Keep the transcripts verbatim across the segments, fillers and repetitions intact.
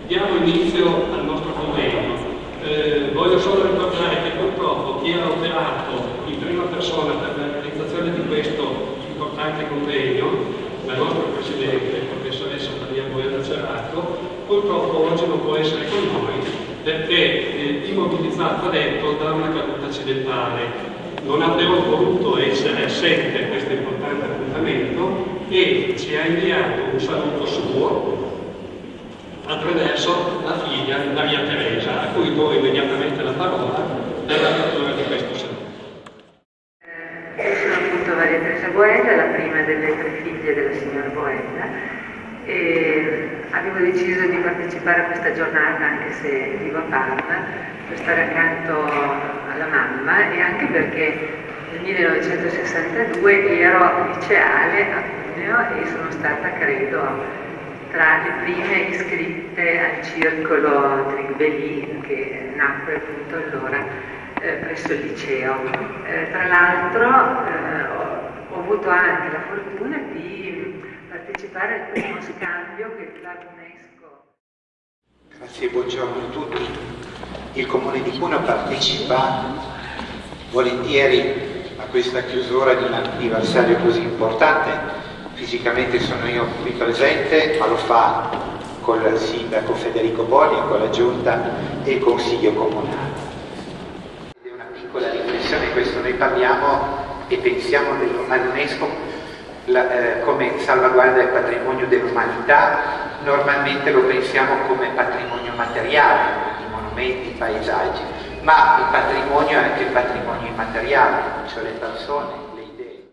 Diamo inizio al nostro convegno. Eh, voglio solo ricordare che purtroppo chi ha operato in prima persona per la realizzazione di questo importante convegno, la nostra Presidente, la professoressa Maria Boella Cerato, purtroppo oggi non può essere con noi perché è immobilizzato, ha detto, da una caduta accidentale. Non abbiamo voluto essere assenti a questo importante appuntamento e ci ha inviato un saluto suo attraverso la figlia Maria Teresa, a cui do immediatamente la parola per la lettura di questo saluto. Eh, io sono appunto Maria Teresa Boella, la prima delle tre figlie della signora Boella, e avevo deciso di partecipare a questa giornata anche se vivo a Parma, per stare accanto alla mamma e anche perché nel millenovecentosessantadue ero liceale a Cuneo e sono stata, credo, tra le prime iscritte al circolo Trigbelì che nacque appunto allora eh, presso il liceo. Eh, tra l'altro eh, ho, ho avuto anche la fortuna di partecipare al primo scambio che il Club UNESCO. Grazie e buongiorno a tutti. Il Comune di Cuneo partecipa volentieri a questa chiusura di un anniversario così importante. Fisicamente sono io qui presente, ma lo fa con il sindaco Federico Boni, con la giunta e il consiglio comunale. È una piccola riflessione, questo noi parliamo e pensiamo all'UNESCO eh, come salvaguardia del patrimonio dell'umanità. Normalmente lo pensiamo come patrimonio materiale, i monumenti, i paesaggi, ma il patrimonio è anche il patrimonio immateriale, cioè le persone, le idee.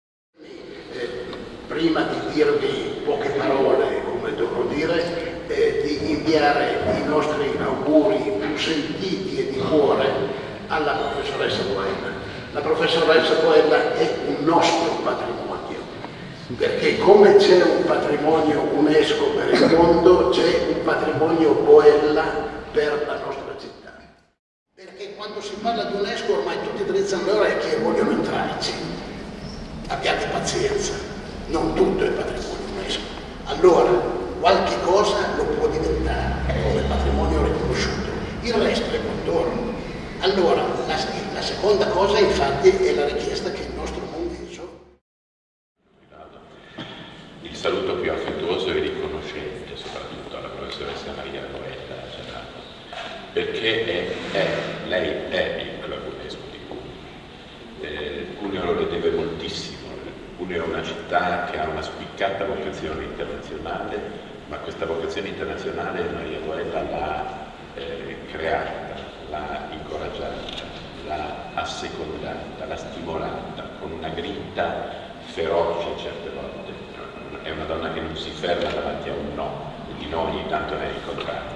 Eh, prima di dirvi poche parole, come dovrò dire, eh, di inviare i nostri auguri più sentiti e di cuore alla professoressa Boella. La professoressa Boella è un nostro patrimonio, perché come c'è un patrimonio UNESCO per il mondo, c'è un patrimonio Boella per la nostra città. Perché quando si parla di UNESCO ormai tutti drizzano le orecchie e vogliono entrarci. Abbiate pazienza, non tutto è patrimonio UNESCO. Allora, qualche cosa lo può diventare come patrimonio riconosciuto, il resto è contorno. Allora, la, la seconda cosa infatti è la richiesta che il nostro convinso. Il saluto più affettuoso e riconoscente soprattutto alla professoressa Maria Boella Cerato, perché è, è, lei è il Club UNESCO di Cuneo. Eh, Cuneo lo deve moltissimo. Cuneo è una città che ha una spiccata vocazione internazionale, ma questa vocazione internazionale Maria Boella l'ha eh, creata, l'ha incoraggiata, l'ha assecondata, l'ha stimolata con una grinta feroce certe volte. È una donna che non si ferma davanti a un no, di no ogni tanto ne ha incontrati.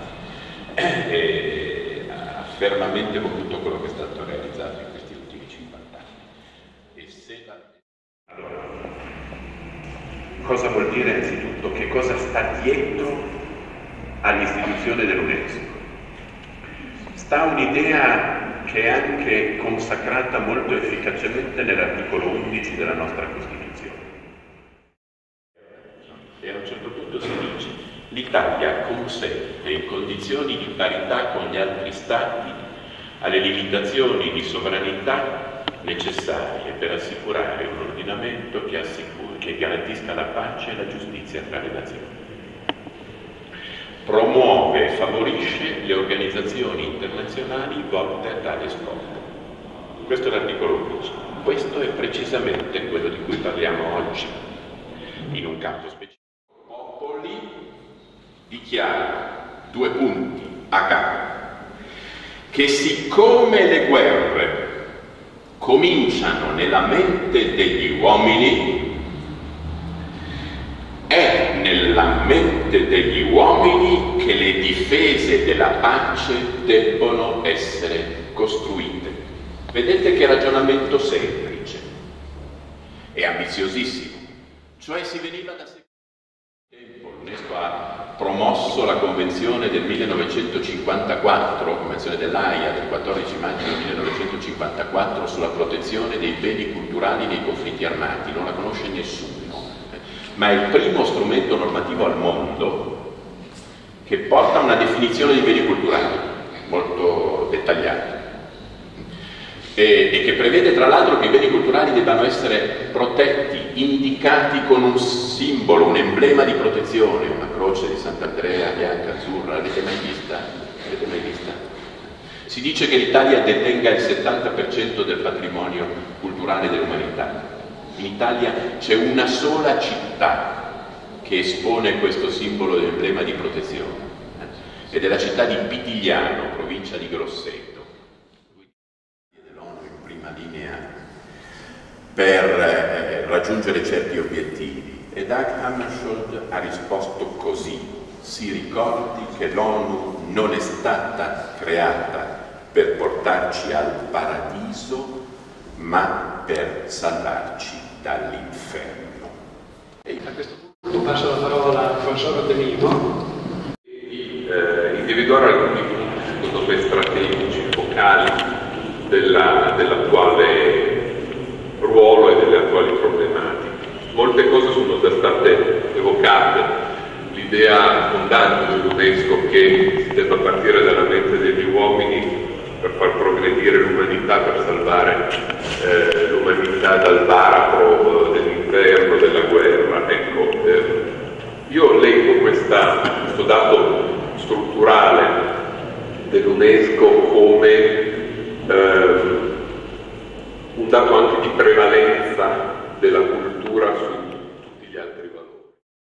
E ha fermamente voluto quello che è stato realizzato in questi ultimi cinquanta anni. E se la... Allora, cosa vuol dire anzitutto? Che cosa sta dietro all'istituzione dell'UNESCO? Sta un'idea che è anche consacrata molto efficacemente nell'articolo undici della nostra Costituzione. E a un certo punto si dice: l'Italia consente in condizioni di parità con gli altri Stati alle limitazioni di sovranità necessarie per assicurare un ordinamento che, assicuri, che garantisca la pace e la giustizia tra le nazioni. Promuove e favorisce le organizzazioni internazionali volte a tale scopo. Questo è l'articolo undici. Questo è precisamente quello di cui parliamo oggi, in un campo specifico. Popoli dichiara, due punti, a capo, che siccome le guerre cominciano nella mente degli uomini, è nella mente degli uomini che le difese della pace debbono essere costruite. Vedete che ragionamento semplice e ambiziosissimo. Cioè si veniva da tempo, l'UNESCO ha promosso la Convenzione del millenovecentocinquantaquattro, Convenzione dell'Aia del quattordici maggio del millenovecentocinquantaquattro sulla protezione dei beni culturali nei conflitti armati, non la conosce nessuno, ma è il primo strumento normativo al mondo che porta a una definizione di beni culturali molto dettagliata e, e che prevede tra l'altro che i beni culturali debbano essere protetti, indicati con un simbolo, un emblema di protezione, una croce di Sant'Andrea bianca, azzurra. L'avete mai vista? L'avete mai vista? Si dice che l'Italia detenga il settanta per cento del patrimonio culturale dell'umanità. In Italia c'è una sola città che espone questo simbolo di emblema di protezione, ed è la città di Pitigliano, provincia di Grosseto. Dell'ONU in prima linea per eh, raggiungere certi obiettivi, e Dag Hammarskjöld ha risposto così: si ricordi che l'ONU non è stata creata per portarci al paradiso, ma per salvarci dall'inferno. E a questo punto passo la parola al professor De Mimo. Di eh, individuare alcuni punti, secondo me, strategici, focali della, dell'attuale ruolo e delle attuali problematiche. Molte cose sono già state evocate. L'idea fondante dell'UNESCO che si debba partire dalla mente degli uomini per far progredire l'umanità, per salvare eh, l'umanità dal baratro eh, dell'inferno, della guerra. Ecco, eh, io leggo questa, questo dato strutturale dell'UNESCO come eh, un dato anche di prevalenza della cultura su tutti gli altri valori.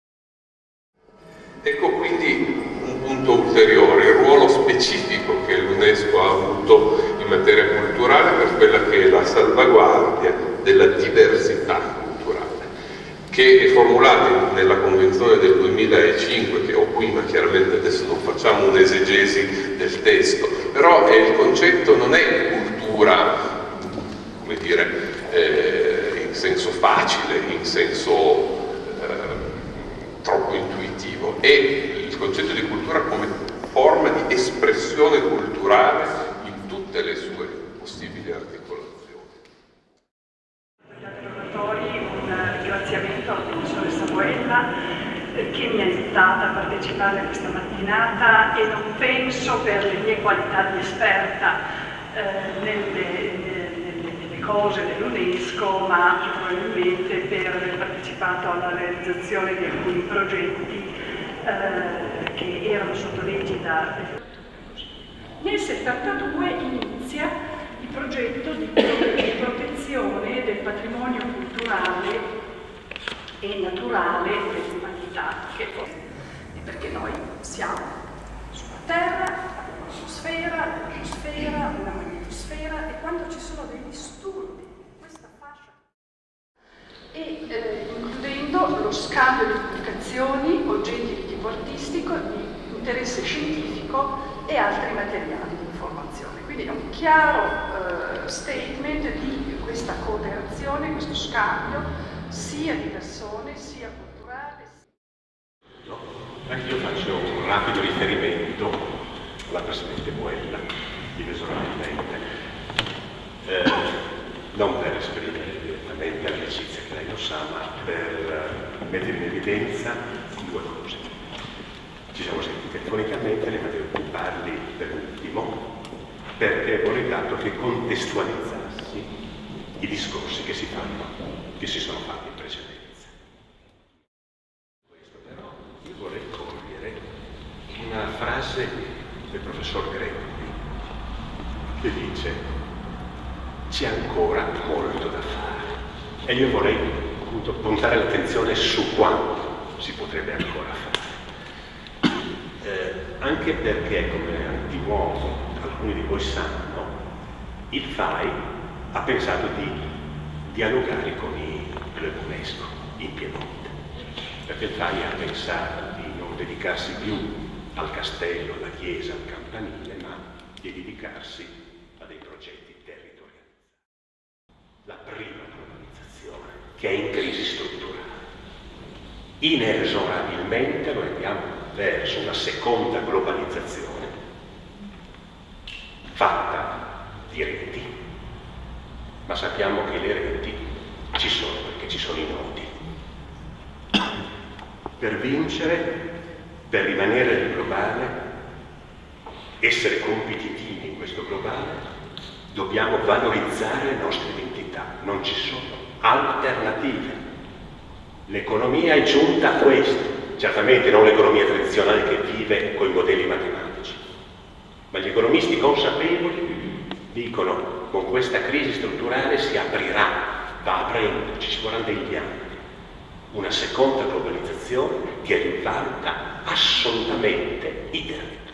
Ecco quindi un punto ulteriore, il ruolo specifico che l'UNESCO ha avuto in materia culturale per quella che è la salvaguardia della diversità culturale, che è formulata nella Convenzione del duemilacinque, che ho qui, ma chiaramente adesso non facciamo un'esegesi del testo, però è il concetto non è cultura, come dire, eh, in senso facile, in senso eh, troppo intuitivo, è il concetto di cultura come forma di espressione culturale in tutte le sue possibili articolazioni. Un ringraziamento alla professoressa Boella che mi ha invitata a partecipare a questa mattinata, e non penso per le mie qualità di esperta eh, nelle, nelle, nelle cose dell'UNESCO, ma probabilmente per aver partecipato alla realizzazione di alcuni progetti eh, che erano sotto l'egida. Nel settantadue inizia il progetto di protezione del patrimonio culturale e naturale dell'umanità, che perché noi siamo sulla Terra, abbiamo un'atmosfera, l'atmosfera, una magnetosfera, e quando ci sono dei disturbi in questa fascia, e eh, includendo lo scambio di pubblicazioni, oggetti di tipo artistico, di interesse scientifico e altri materiali di informazione. Quindi è un chiaro eh, statement di questa cooperazione, questo scambio sia di persone, sia culturale. No, anche io faccio un rapido riferimento alla Presidente Boella, inesorabilmente, eh, non per esprimere direttamente l'amicizia che lei lo sa, ma per mettere in evidenza due cose. Ci siamo sentiti telefonicamente, le facevo più parli per ultimo, perché vorrei tanto che contestualizzassi i discorsi che si fanno, che si sono fatti in precedenza. Questo però io vorrei cogliere una frase del professor Gregory che dice: c'è ancora molto da fare, e io vorrei appunto puntare l'attenzione su quanto si potrebbe ancora fare, eh, anche perché, come antiuomo alcuni di voi sanno, il F A I ha pensato di dialogare con i club UNESCO in Piemonte, perché il F A I ha pensato di non dedicarsi più al castello, alla chiesa, al campanile, ma di dedicarsi a dei progetti territoriali. La prima globalizzazione, che è in crisi strutturale. Inesorabilmente noi andiamo verso una seconda globalizzazione fatta di reti, ma sappiamo che le reti ci sono perché ci sono i nodi. Per vincere per rimanere nel globale, essere competitivi in questo globale, dobbiamo valorizzare le nostre identità. Non ci sono alternative. L'economia è giunta a questo. Certamente non l'economia tradizionale che vive con i modelli matematici, ma gli economisti consapevoli dicono: con questa crisi strutturale si aprirà, va aprendo, ci ci vorranno degli anni, una seconda globalizzazione che rivaluta assolutamente i territori.